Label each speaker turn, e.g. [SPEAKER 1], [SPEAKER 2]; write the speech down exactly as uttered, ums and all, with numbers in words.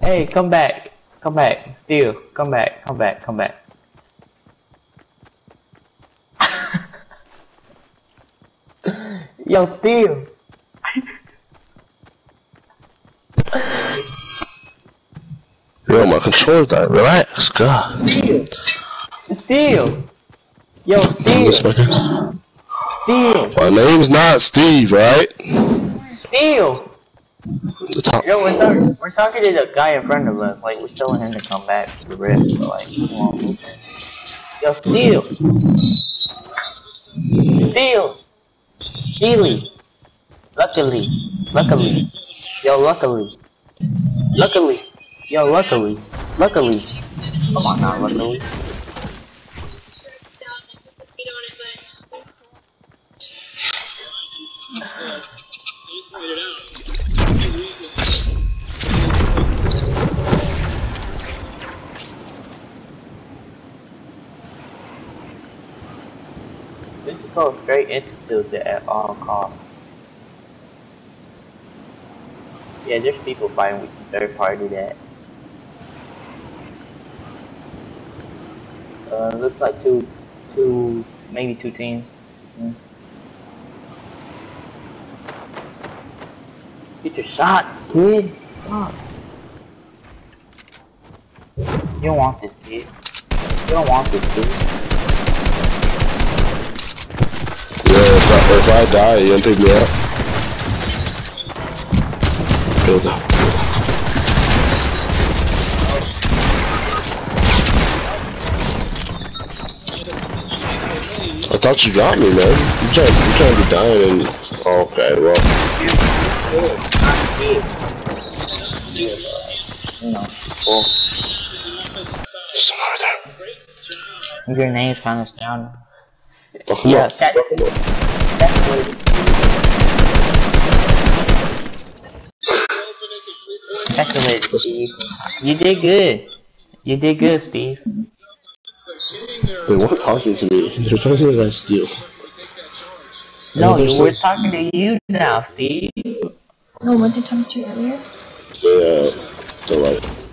[SPEAKER 1] Hey, come back. Come back. Steel, come back. Come back. Come back. Yo, Steel.
[SPEAKER 2] Yo, my controller died. Relax, God.
[SPEAKER 1] Steel. Steel. Yo, Steel. Steel.
[SPEAKER 2] My name's not Steve, right?
[SPEAKER 1] Steel. Yo, we're, talk we're talking to the guy in front of us. Like, we're telling him to come back to the rift. But, like, come on, move him. Yo, Steel. Steel. Steely. Luckily. Luckily. Yo, luckily. Luckily. Yo, luckily. Luckily. Come on now, luckily. We should go straight into Tuesday at all costs. Yeah, there's people fighting, we can third party that. Uh, looks like two, two, maybe two teams. Mm. Get your shot, kid. Come on. You don't want this, kid. You don't want this, kid.
[SPEAKER 2] Yeah, if I, if I die, you gonna take me out? Build up. I thought you got me, man. You trying, you trying to be dying and... Okay, well.
[SPEAKER 1] No, cool.
[SPEAKER 2] Someone right there.
[SPEAKER 1] Your name's kind of down.
[SPEAKER 2] Oh, come
[SPEAKER 1] Yeah,
[SPEAKER 2] on.
[SPEAKER 1] catch
[SPEAKER 2] Oh, come on.
[SPEAKER 1] Calculate, Steve. You did good. You did good, Steve.
[SPEAKER 2] They weren't talking to me. They're talking about Steel.
[SPEAKER 1] No, you were talking to you now, Steve.
[SPEAKER 3] Oh, what did you talk to you earlier?
[SPEAKER 2] Yeah, they're like...